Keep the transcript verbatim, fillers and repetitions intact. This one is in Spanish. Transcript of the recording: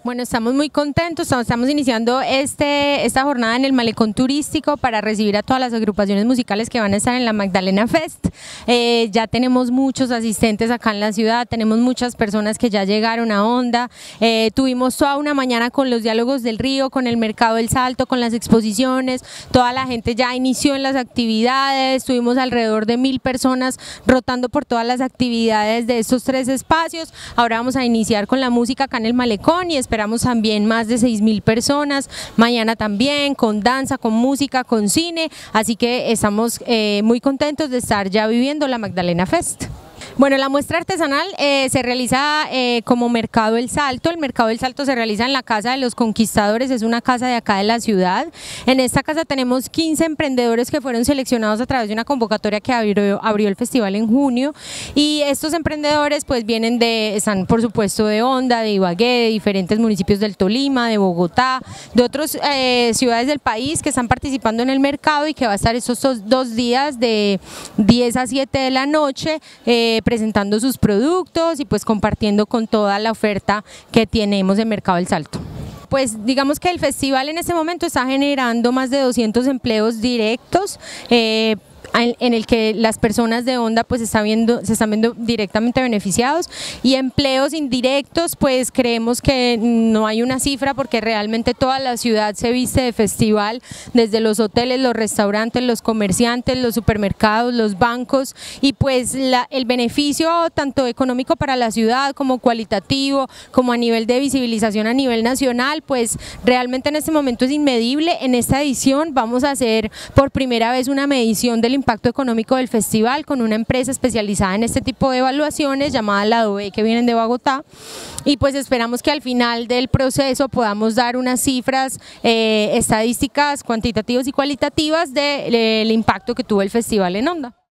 Bueno, estamos muy contentos, estamos, estamos iniciando este, esta jornada en el Malecón Turístico para recibir a todas las agrupaciones musicales que van a estar en la Magdalena Fest. Eh, ya tenemos muchos asistentes acá en la ciudad, tenemos muchas personas que ya llegaron a Honda, eh, tuvimos toda una mañana con los diálogos del río, con el Mercado del Salto, con las exposiciones, toda la gente ya inició en las actividades, tuvimos alrededor de mil personas rotando por todas las actividades de estos tres espacios. Ahora vamos a iniciar con la música acá en el Malecón y esperamos también más de seis mil personas, mañana también con danza, con música, con cine, así que estamos eh, muy contentos de estar ya viviendo la Magdalena Fest. Bueno, la muestra artesanal eh, se realiza eh, como Mercado del Salto. El Mercado del Salto se realiza en la Casa de los Conquistadores, es una casa de acá de la ciudad. En esta casa tenemos quince emprendedores que fueron seleccionados a través de una convocatoria que abrió, abrió el festival en junio, y estos emprendedores pues vienen de, están por supuesto de Honda, de Ibagué, de diferentes municipios del Tolima, de Bogotá, de otras eh, ciudades del país que están participando en el mercado y que va a estar estos dos, dos días de diez a siete de la noche eh, presentando sus productos y pues compartiendo con toda la oferta que tenemos en Mercado del Salto. Pues digamos que el festival en este momento está generando más de doscientos empleos directos, eh, en el que las personas de Honda pues está viendo, se están viendo directamente beneficiados, y empleos indirectos pues creemos que no hay una cifra porque realmente toda la ciudad se viste de festival, desde los hoteles, los restaurantes, los comerciantes, los supermercados, los bancos, y pues la, el beneficio tanto económico para la ciudad como cualitativo, como a nivel de visibilización a nivel nacional, pues realmente en este momento es inmedible. En esta edición vamos a hacer por primera vez una medición del impacto económico del festival con una empresa especializada en este tipo de evaluaciones llamada La Dove, que vienen de Bogotá, y pues esperamos que al final del proceso podamos dar unas cifras eh, estadísticas, cuantitativas y cualitativas del impacto que tuvo el festival en Honda.